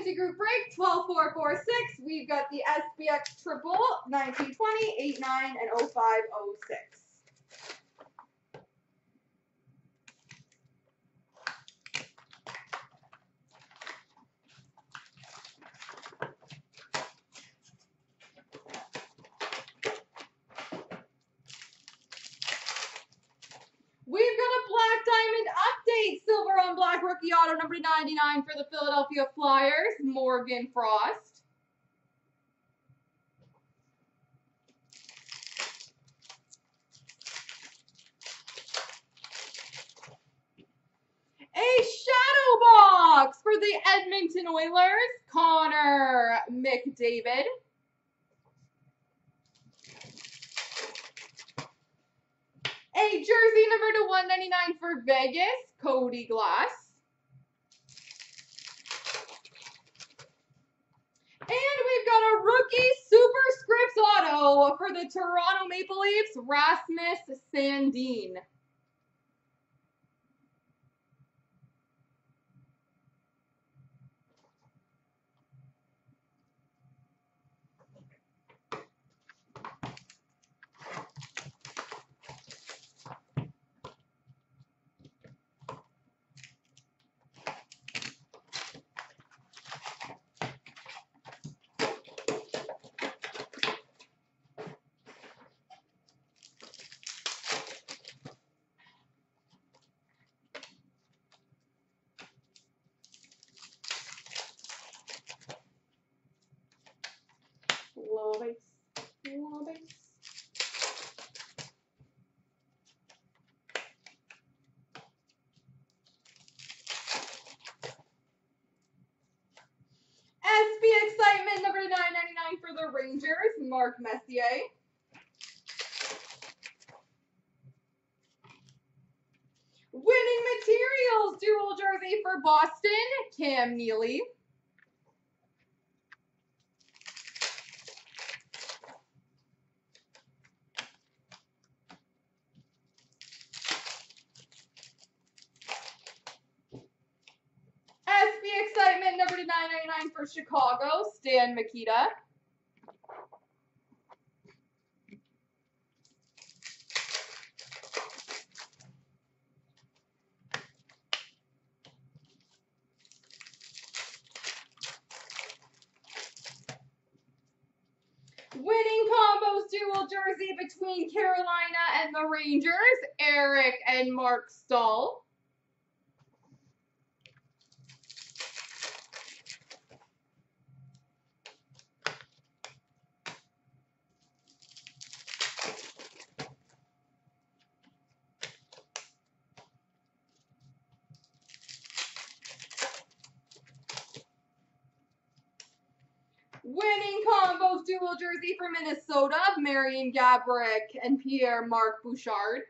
Fancy Group Break 12446. We've got the SBX Triple 1920, 89, and 0506. We've got a Black Diamond Update, silver on black rookie auto number 99 for the Philadelphia Flyers, Morgan Frost. A shadow box for the Edmonton Oilers, Connor McDavid. A jersey number to 199 for Vegas, Cody Glass. And we've got a rookie superscripts auto for the Toronto Maple Leafs, Rasmus Sandin. Low base, low base. SB Excitement number to 999 for the Rangers, Mark Messier. Winning Materials dual jersey for Boston, Cam Neely. SB Excitement number to 999 for Chicago, Stan Mikita. Winning Combos dual jersey between Carolina and the Rangers, Eric and Mark Stahl. Winning Combos dual jersey for Minnesota, Marian Gaborik and Pierre-Marc Bouchard.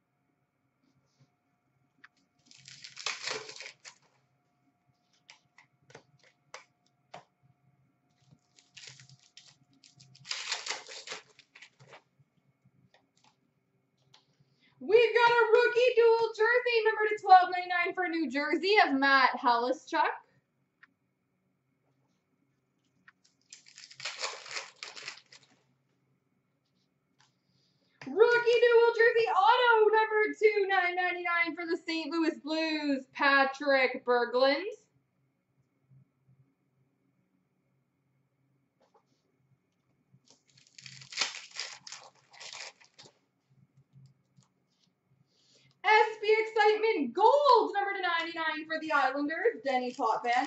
We've got a rookie dual jersey number to 1299 for New Jersey of Matt Halischuk. Rookie dual jersey auto number 2999 for the St. Louis Blues, Patrick Berglund. SB Excitement Gold number to 99 for the Islanders, Denny Potvin.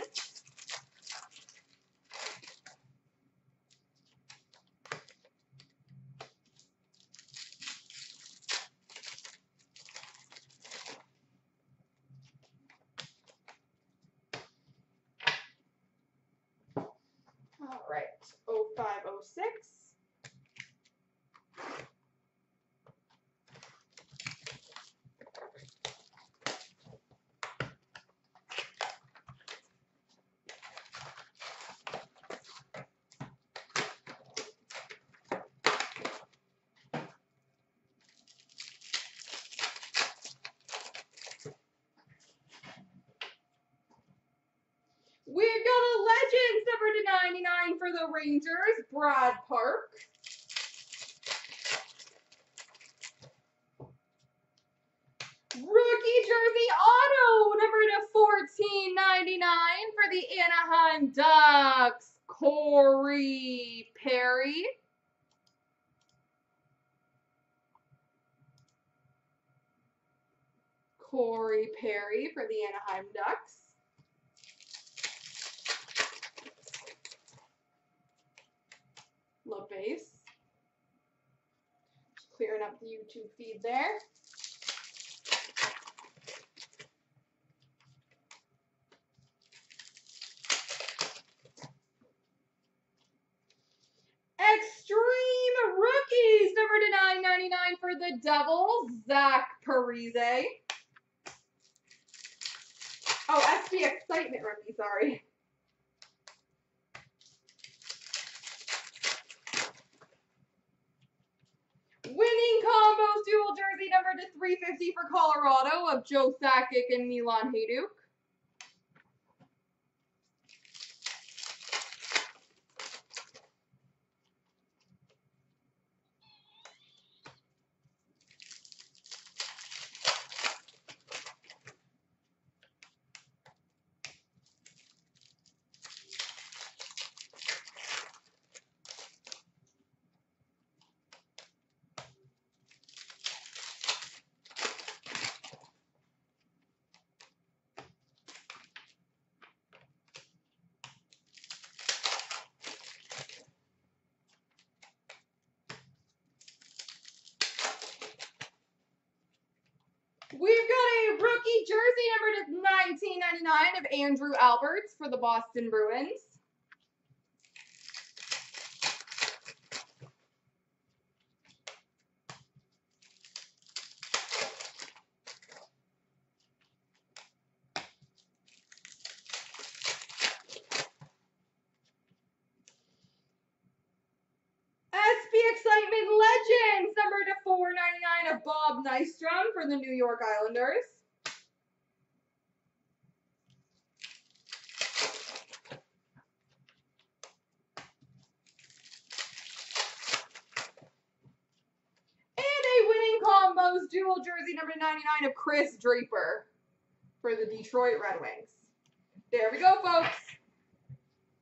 All right, 0506. Legends number /99 for the Rangers, Brad Park. Rookie jersey auto number /1499 for the Anaheim Ducks, Corey Perry. Corey Perry for the Anaheim Ducks. Love base. Just clearing up the YouTube feed there. Extreme Rookies number /999 for the Devils, Zach Parise. Oh, SP Excitement Rookie, sorry. Winning Combos dual jersey number /350 for Colorado of Joe Sakic and Milan Hajduk. We've got a rookie jersey number /1999 of Andrew Alberts for the Boston Bruins. SP Excitement Legends number /499 of Bob Nystrom for the New York Islanders. And a Winning Combos dual jersey number /99 of Chris Draper for the Detroit Red Wings. There we go, folks.